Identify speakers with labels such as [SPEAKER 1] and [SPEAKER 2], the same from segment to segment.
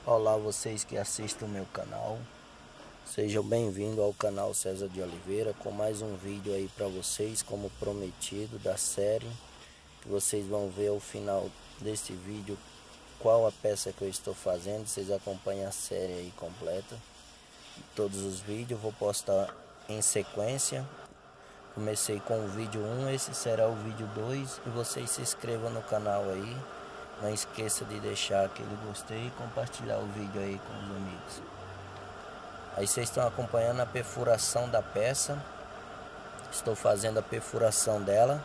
[SPEAKER 1] Olá, vocês que assistem o meu canal, sejam bem-vindos ao canal César de Oliveira com mais um vídeo aí para vocês, como prometido, da série, que vocês vão ver ao final desse vídeo qual a peça que eu estou fazendo. Vocês acompanham a série aí completa, todos os vídeos eu vou postar em sequência. Comecei com o vídeo 1, esse será o vídeo 2, e vocês se inscrevam no canal aí. Não esqueça de deixar aquele gostei e compartilhar o vídeo aí com os amigos. Aí vocês estão acompanhando a perfuração da peça. Estou fazendo a perfuração dela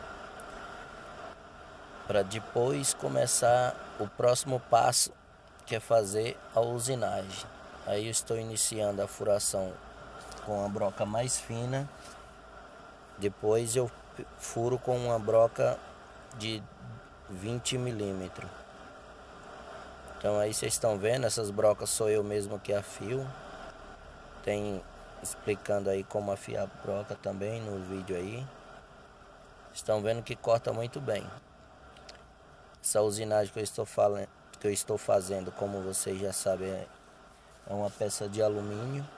[SPEAKER 1] para depois começar o próximo passo, que é fazer a usinagem. Aí eu estou iniciando a furação com a broca mais fina. Depois eu furo com uma broca de 20 milímetros. Então aí vocês estão vendo, essas brocas sou eu mesmo que afio. Tem explicando aí como afiar a broca também no vídeo aí. Estão vendo que corta muito bem. Essa usinagem que eu estou fazendo, como vocês já sabem, é uma peça de alumínio.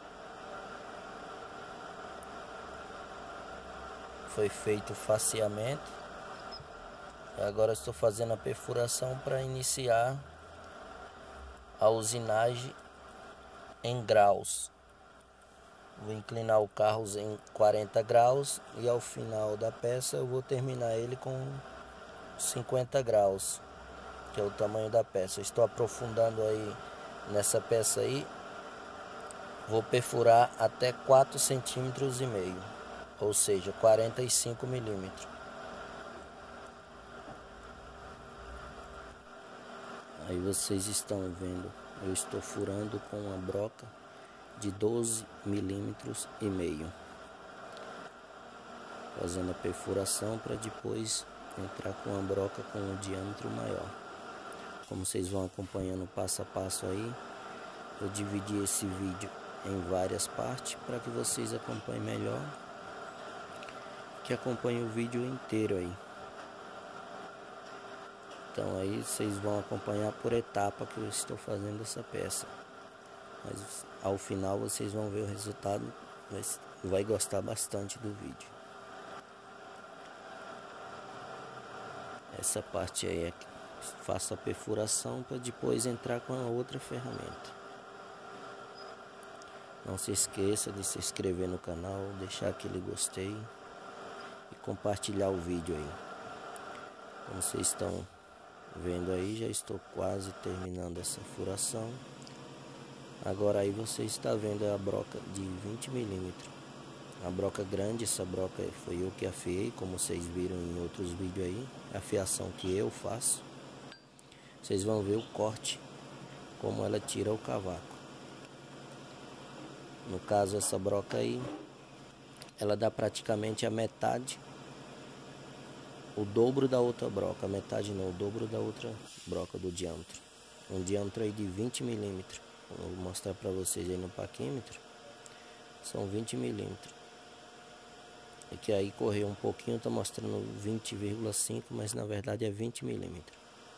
[SPEAKER 1] Foi feito o faceamento. E agora estou fazendo a perfuração para iniciar a usinagem em graus. Vou inclinar o carro em 40 graus e ao final da peça eu vou terminar ele com 50 graus, que é o tamanho da peça. Estou aprofundando aí nessa peça aí. Vou perfurar até 4,5 centímetros, ou seja, 45 milímetros. Aí vocês estão vendo, eu estou furando com uma broca de 12,5 milímetros, fazendo a perfuração para depois entrar com uma broca com um diâmetro maior. Como vocês vão acompanhando passo a passo aí, eu dividi esse vídeo em várias partes para que vocês acompanhem melhor, que acompanhem o vídeo inteiro aí. Então aí vocês vão acompanhar por etapa que eu estou fazendo essa peça. Mas ao final vocês vão ver o resultado, vai gostar bastante do vídeo. Essa parte aí é que faço a perfuração para depois entrar com a outra ferramenta. Não se esqueça de se inscrever no canal, deixar aquele gostei e compartilhar o vídeo aí. Como vocês estão vendo aí, já estou quase terminando essa furação. Agora aí você está vendo a broca de 20 milímetros. A broca grande, essa broca foi eu que afiei, como vocês viram em outros vídeos aí. A afiação que eu faço. Vocês vão ver o corte, como ela tira o cavaco. No caso, essa broca aí, ela dá praticamente a metade, o dobro da outra broca. A metade não, o dobro da outra broca do diâmetro. Um diâmetro aí de 20 milímetros. Vou mostrar para vocês aí no paquímetro. São 20 milímetros. É que aí correu um pouquinho, tá mostrando 20,5, mas na verdade é 20 milímetros.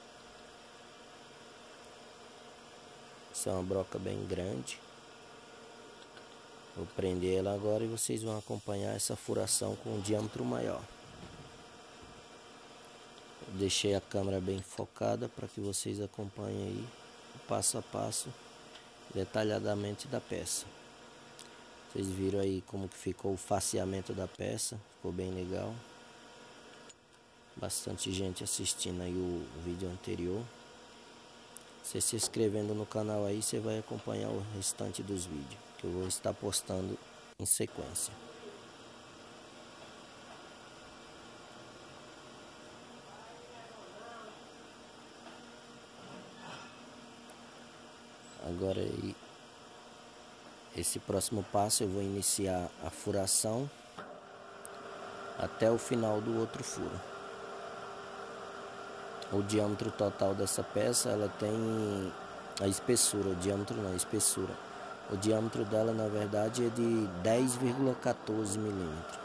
[SPEAKER 1] Essa é uma broca bem grande. Vou prender ela agora e vocês vão acompanhar essa furação com um diâmetro maior. Eu deixei a câmera bem focada para que vocês acompanhem aí o passo a passo detalhadamente da peça. Vocês viram aí como que ficou o faceamento da peça, ficou bem legal. Bastante gente assistindo aí o vídeo anterior. Você se inscrevendo no canal aí, você vai acompanhar o restante dos vídeos, que eu vou estar postando em sequência. Agora aí, esse próximo passo eu vou iniciar a furação até o final do outro furo. O diâmetro total dessa peça, ela tem a espessura, o diâmetro não, a espessura. O diâmetro dela na verdade é de 10,14 milímetros.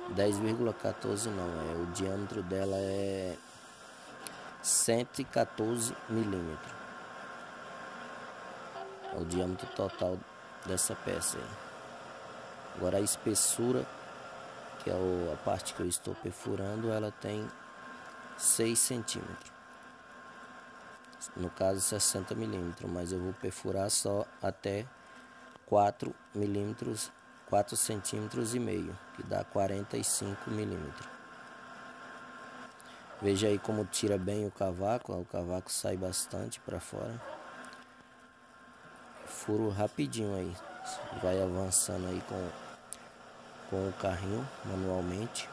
[SPEAKER 1] 10,14 não, o diâmetro dela é 114 milímetros. É o diâmetro total dessa peça aí. Agora a espessura, que é a parte que eu estou perfurando, ela tem 6 centímetros. No caso 60 milímetros, mas eu vou perfurar só até 4 milímetros, 4 centímetros e meio, que dá 45 milímetros. Veja aí como tira bem o cavaco sai bastante para fora. Furo rapidinho aí, vai avançando aí com o carrinho manualmente.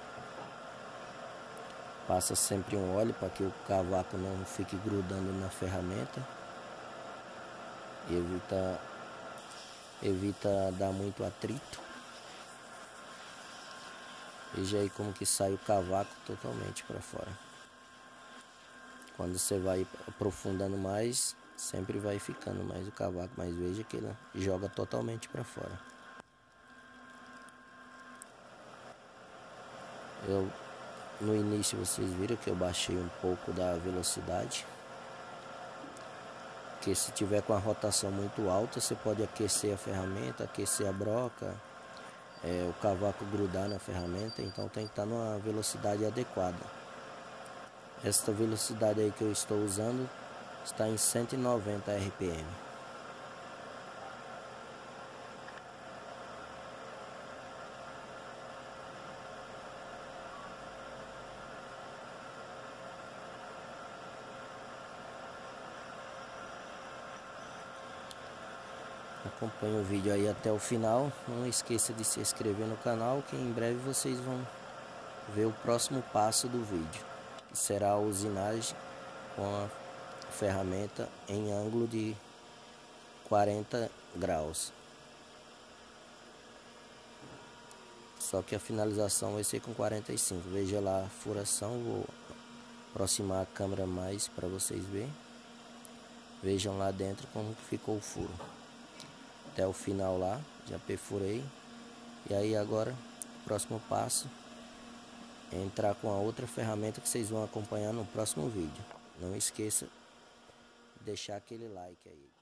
[SPEAKER 1] Passa sempre um óleo para que o cavaco não fique grudando na ferramenta. Evita dar muito atrito. Veja aí como que sai o cavaco totalmente para fora. Quando você vai aprofundando mais, sempre vai ficando mais o cavaco, mas veja que ele joga totalmente para fora. No início vocês viram que eu baixei um pouco da velocidade, porque se tiver com a rotação muito alta, você pode aquecer a ferramenta, aquecer a broca, o cavaco grudar na ferramenta, então tem que estar numa velocidade adequada. Esta velocidade aí que eu estou usando está em 190 RPM. Acompanhe o vídeo aí até o final. Não esqueça de se inscrever no canal, que em breve vocês vão ver o próximo passo do vídeo, que será a usinagem com a ferramenta em ângulo de 40 graus. Só que a finalização vai ser com 45. Veja lá a furação. Vou aproximar a câmera mais para vocês verem. Vejam lá dentro como ficou o furo. Até o final lá, já perfurei. E aí agora, o próximo passo é entrar com a outra ferramenta que vocês vão acompanhar no próximo vídeo. Não esqueça de deixar aquele like aí.